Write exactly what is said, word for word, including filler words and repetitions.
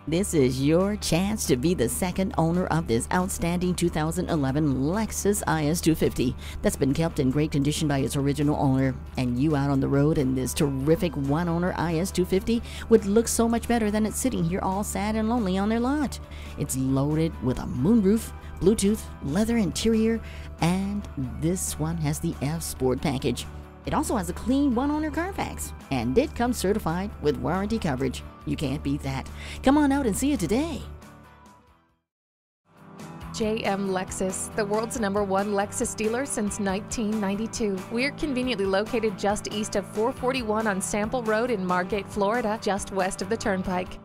This is your chance to be the second owner of this outstanding two thousand eleven Lexus I S two fifty that's been kept in great condition by its original owner. And you out on the road in this terrific one-owner I S two fifty would look so much better than it's sitting here all sad and lonely on their lot. It's loaded with a moonroof, Bluetooth, leather interior, and this one has the F Sport package. It also has a clean one-owner CARFAX, and it comes certified with warranty coverage. You can't beat that. Come on out and see it today. J M Lexus, the world's number one Lexus dealer since nineteen ninety-two. We're conveniently located just east of four forty-one on Sample Road in Margate, Florida, just west of the Turnpike.